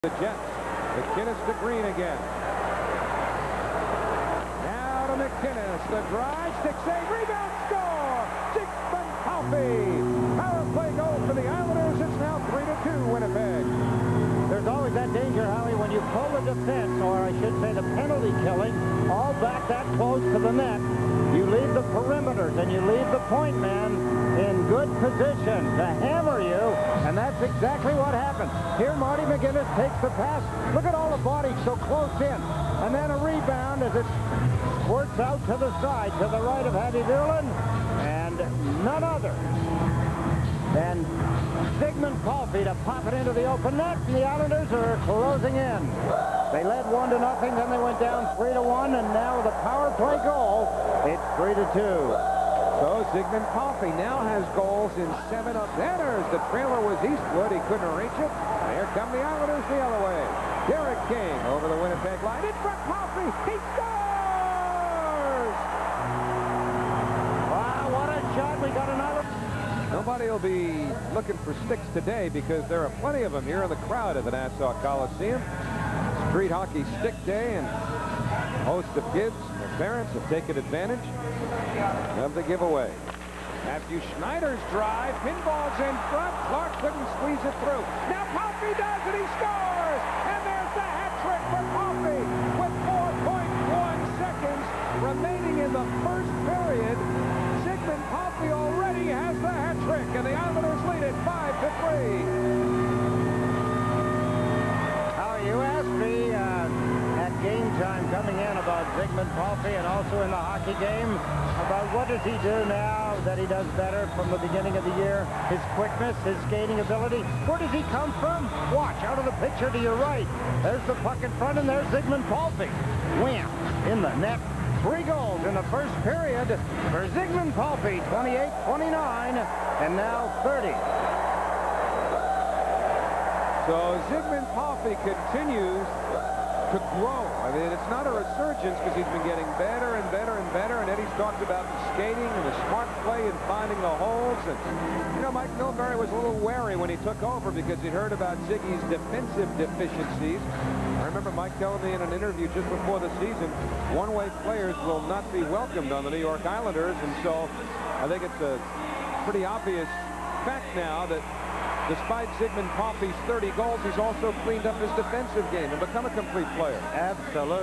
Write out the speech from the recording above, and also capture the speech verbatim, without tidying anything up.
The Jets. McInnes to Green again. Now to McInnes. The drive, stick save, rebound, score! Zigmund Palffy. Power play goal for the Islanders. It's now three to two Winnipeg. There's always that danger, Howie, when you pull the defense, or I should say the penalty killing, all back that close to the net. You leave the perimeters and you leave the point man in good position to hammer you, and that's exactly what happened. Here, Marty McInnes takes the pass. Look at all the bodies so close in. And then a rebound as it squirts out to the side, to the right of Khabiboulin, and none other than Zigmund Palffy to pop it into the open net, and the Islanders are closing in. They led one to nothing, then they went down three to one, and now with a power play goal, it's three to two. So Zigmund Palffy now has goals in seven of centers. The trailer was Eastwood. He couldn't reach it. Here come the Islanders the other way. Derek King over the Winnipeg line. In front, Palffy. He scores! Wow, what a shot. We got another. Nobody will be looking for sticks today because there are plenty of them here in the crowd at the Nassau Coliseum. Street Hockey Stick Day, and a host of kids, their parents have taken advantage of the giveaway. Matthew Schneider's drive, pinballs in front. Clark couldn't squeeze it through. Now Palffy does it, he scores! And there's the hat trick for Palffy with four point one seconds remaining in the first period. Zigmund Palffy already has the hat trick, and the Islanders lead it five to three. You asked me uh, at game time coming in about Zigmund Palffy, and also in the hockey game about what does he do now that he does better from the beginning of the year. His quickness, his skating ability. Where does he come from? Watch, out of the picture to your right. There's the puck in front, and there's Zigmund Palffy. Wham! In the net. Three goals in the first period for Zigmund Palffy. twenty-eight twenty-nine, and now thirty. So Zigmund Palffy continues to grow. I mean, it's not a resurgence because he's been getting better and better and better. And Eddie's talked about the skating and the smart play and finding the holes. And, you know, Mike Milbury was a little wary when he took over because he heard about Ziggy's defensive deficiencies. I remember Mike telling me in an interview just before the season, one-way players will not be welcomed on the New York Islanders. And so I think it's a pretty obvious fact now that despite Zigmund Palffy's thirty goals, he's also cleaned up his defensive game and become a complete player. Absolutely.